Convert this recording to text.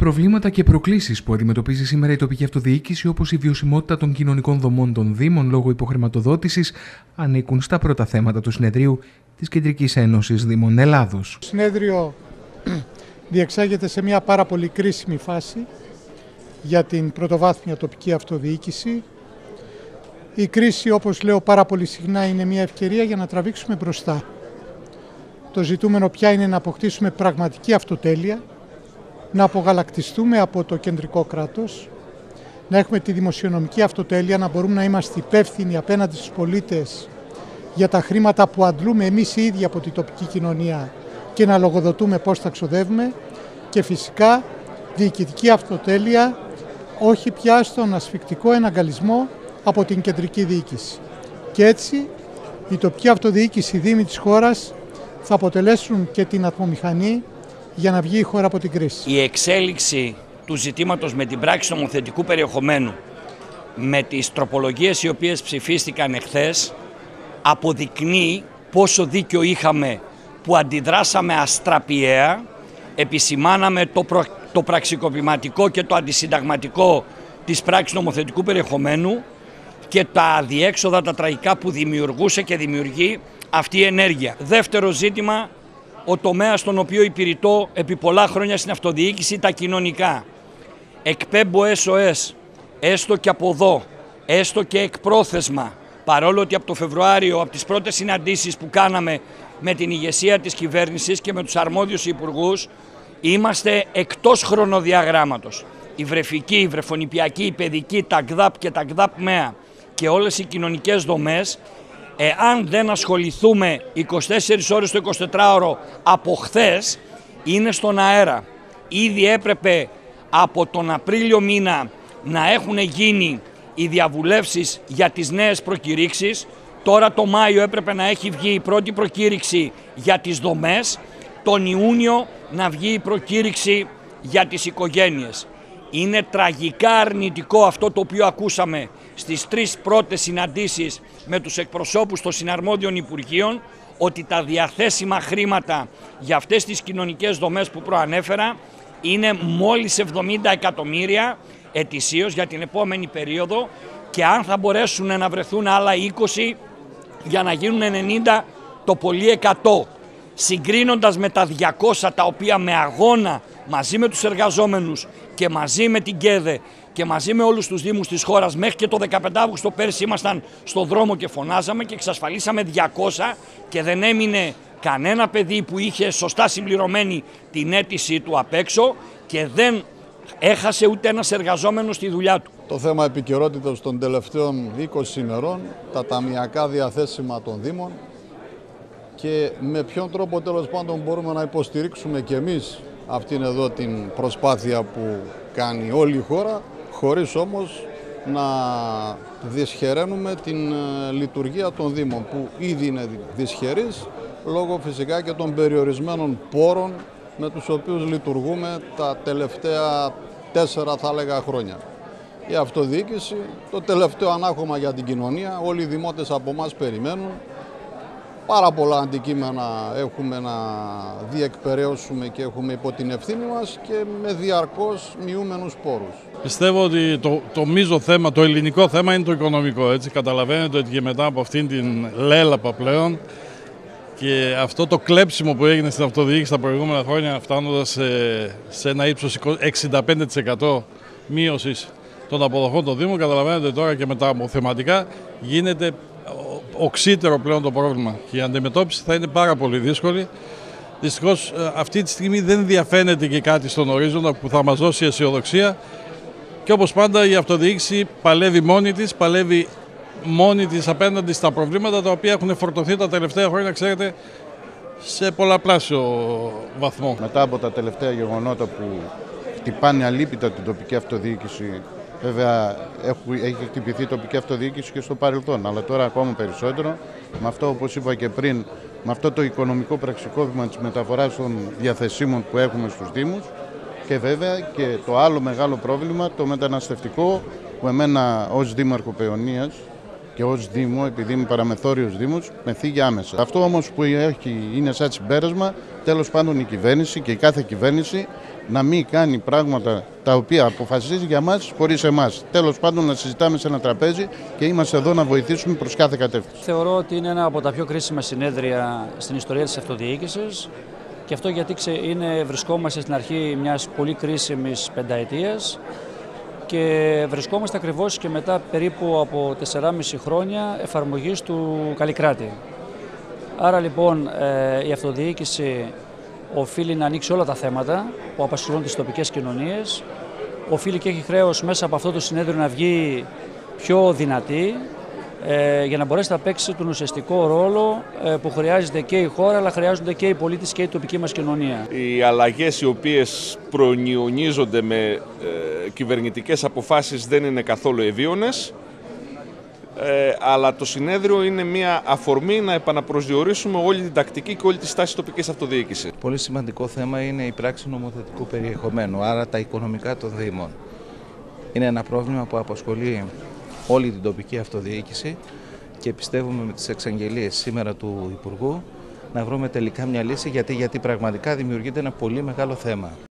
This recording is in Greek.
προβλήματα και προκλήσεις που αντιμετωπίζει σήμερα η τοπική αυτοδιοίκηση, όπως η βιωσιμότητα των κοινωνικών δομών των Δήμων λόγω υποχρηματοδότησης, ανήκουν στα πρώτα θέματα του συνεδρίου της Κεντρικής Ένωσης Δήμων Ελλάδος. Το συνέδριο διεξάγεται σε μια πάρα πολύ κρίσιμη φάση για την πρωτοβάθμια τοπική αυτοδιοίκηση. Η κρίση, όπως λέω πάρα πολύ συχνά, είναι μια ευκαιρία για να τραβήξουμε μπροστά. Το ζητούμενο πια είναι να αποκτήσουμε πραγματική αυτοτέλεια, να απογαλακτιστούμε από το κεντρικό κράτος, να έχουμε τη δημοσιονομική αυτοτέλεια, να μπορούμε να είμαστε υπεύθυνοι απέναντι στους πολίτες για τα χρήματα που αντλούμε εμείς οι ίδιοι από την τοπική κοινωνία και να λογοδοτούμε πώς τα ξοδεύουμε, και φυσικά διοικητική αυτοτέλεια, όχι πια στον ασφικτικό εναγκαλισμό από την κεντρική διοίκηση. Και έτσι η τοπική αυτοδιοίκηση, οι δήμοι της χώρας θα αποτελέσουν και την ατμομηχανή για να βγει η χώρα από την κρίση. Η εξέλιξη του ζητήματος με την πράξη νομοθετικού περιεχομένου, με τις τροπολογίες οι οποίες ψηφίστηκαν εχθές, αποδεικνύει πόσο δίκιο είχαμε που αντιδράσαμε αστραπιαία, επισημάναμε το πραξικοπηματικό και το αντισυνταγματικό της πράξης νομοθετικού περιεχομένου και τα αδιέξοδα, τα τραγικά που δημιουργούσε και δημιουργεί αυτή η ενέργεια. Δεύτερο ζήτημα, ο τομέας στον οποίο υπηρετώ επί πολλά χρόνια στην αυτοδιοίκηση, τα κοινωνικά. Εκπέμπω SOS, έστω και από εδώ, έστω και εκπρόθεσμα, παρόλο ότι από το Φεβρουάριο, από τις πρώτες συναντήσεις που κάναμε με την ηγεσία της κυβέρνησης και με τους αρμόδιους υπουργούς, είμαστε εκτός χρονοδιαγράμματος. Η βρεφική, η βρεφονιπιακή, η παιδική, τα ΚΔΑΠ και τα ΚΔΑΠ ΜΕΑ και όλες οι κοινωνικές δομές, αν δεν ασχοληθούμε 24 ώρες το 24ωρο από χθες, είναι στον αέρα. Ήδη έπρεπε από τον Απρίλιο μήνα να έχουν γίνει οι διαβουλεύσεις για τις νέες προκηρύξεις. Τώρα το Μάιο έπρεπε να έχει βγει η πρώτη προκήρυξη για τις δομές. Τον Ιούνιο να βγει η προκήρυξη για τις οικογένειες. Είναι τραγικά αρνητικό αυτό το οποίο ακούσαμε στις τρεις πρώτες συναντήσεις με τους εκπροσώπους των συναρμόδιων Υπουργείων, ότι τα διαθέσιμα χρήματα για αυτές τις κοινωνικές δομές που προανέφερα είναι μόλις 70 εκατομμύρια ετησίως για την επόμενη περίοδο, και αν θα μπορέσουν να βρεθούν άλλα 20 για να γίνουν 90, το πολύ 100. Συγκρίνοντας με τα 200 τα οποία με αγώνα μαζί με τους εργαζόμενους και μαζί με την ΚΕΔΕ και μαζί με όλους τους δήμους της χώρας, μέχρι και το 15 Αύγουστο πέρσι ήμασταν στον δρόμο και φωνάζαμε και εξασφαλίσαμε 200 και δεν έμεινε κανένα παιδί που είχε σωστά συμπληρωμένη την αίτησή του απ' έξω και δεν έχασε ούτε ένας εργαζόμενος τη δουλειά του. Το θέμα επικαιρότητας των τελευταίων 20 ημερών, τα ταμιακά διαθέσιμα των Δήμων και με ποιον τρόπο τέλος πάντων μπορούμε να υποστηρίξουμε και εμείς αυτήν εδώ την προσπάθεια που κάνει όλη η χώρα, χωρίς όμως να δυσχεραίνουμε την λειτουργία των Δήμων, που ήδη είναι δυσχερής λόγω φυσικά και των περιορισμένων πόρων με τους οποίους λειτουργούμε τα τελευταία 4 θα έλεγα χρόνια. Η αυτοδιοίκηση, το τελευταίο ανάγχωμα για την κοινωνία, όλοι οι δημότες από εμάς περιμένουν. Πάρα πολλά αντικείμενα έχουμε να διεκπεραιώσουμε και έχουμε υπό την ευθύνη μας και με διαρκώς μειούμενους πόρους. Πιστεύω ότι το μείζο θέμα, το ελληνικό θέμα είναι το οικονομικό. Έτσι καταλαβαίνετε ότι και μετά από αυτήν την λέλαπα πλέον και αυτό το κλέψιμο που έγινε στην αυτοδιοίκηση τα προηγούμενα χρόνια, φτάνοντας σε ένα ύψος 65% μείωσης των αποδοχών των Δήμων, καταλαβαίνετε τώρα και με τα αποθεματικά γίνεται οξύτερο πλέον το πρόβλημα και η αντιμετώπιση θα είναι πάρα πολύ δύσκολη. Δυστυχώς αυτή τη στιγμή δεν διαφαίνεται και κάτι στον ορίζοντα που θα μας δώσει αισιοδοξία και όπως πάντα η αυτοδιοίκηση παλεύει μόνη της απέναντι στα προβλήματα τα οποία έχουν φορτωθεί τα τελευταία χρόνια, ξέρετε, σε πολλαπλάσιο βαθμό. Μετά από τα τελευταία γεγονότα που χτυπάνε αλίπητα την τοπική αυτοδιοίκηση, βέβαια έχει χτυπηθεί η τοπική αυτοδιοίκηση και στο παρελθόν, αλλά τώρα ακόμα περισσότερο, με αυτό, όπως είπα και πριν, με αυτό το οικονομικό πραξικόπημα της μεταφοράς των διαθεσίμων που έχουμε στους Δήμους, και βέβαια και το άλλο μεγάλο πρόβλημα, το μεταναστευτικό, που εμένα ως Δήμαρχο Παιωνίας και ως Δήμο, επειδή είμαι παραμεθόριος Δήμος, με θίγει άμεσα. Αυτό όμως που είναι σαν συμπέρασμα, τέλος πάντων η κυβέρνηση και η κάθε κυβέρνηση να μην κάνει πράγματα τα οποία αποφασίζει για μας χωρίς εμάς. Τέλος πάντων, να συζητάμε σε ένα τραπέζι και είμαστε εδώ να βοηθήσουμε προς κάθε κατεύθυνση. Θεωρώ ότι είναι ένα από τα πιο κρίσιμα συνέδρια στην ιστορία της αυτοδιοίκησης και αυτό γιατί βρισκόμαστε στην αρχή μιας πολύ κρίσιμης πενταετίας και βρισκόμαστε ακριβώς και μετά περίπου από 4,5 χρόνια εφαρμογής του Καλλικράτη. Άρα λοιπόν η αυτοδιοίκηση οφείλει να ανοίξει όλα τα θέματα που απασχολούν τις τοπικές κοινωνίες, οφείλει και έχει χρέος μέσα από αυτό το συνέδριο να βγει πιο δυνατή για να μπορέσει να παίξει τον ουσιαστικό ρόλο που χρειάζεται και η χώρα, αλλά χρειάζονται και οι πολίτες και η τοπική μας κοινωνία. Οι αλλαγές οι οποίες προνοιονίζονται με κυβερνητικές αποφάσεις δεν είναι καθόλου ευίωνες, αλλά το συνέδριο είναι μια αφορμή να επαναπροσδιορίσουμε όλη την τακτική και όλη τη στάση τοπικής αυτοδιοίκησης. Πολύ σημαντικό θέμα είναι η πράξη νομοθετικού περιεχομένου, άρα τα οικονομικά των Δήμων. Είναι ένα πρόβλημα που απασχολεί όλη την τοπική αυτοδιοίκηση και πιστεύουμε με τις εξαγγελίες σήμερα του Υπουργού να βρούμε τελικά μια λύση γιατί πραγματικά δημιουργείται ένα πολύ μεγάλο θέμα.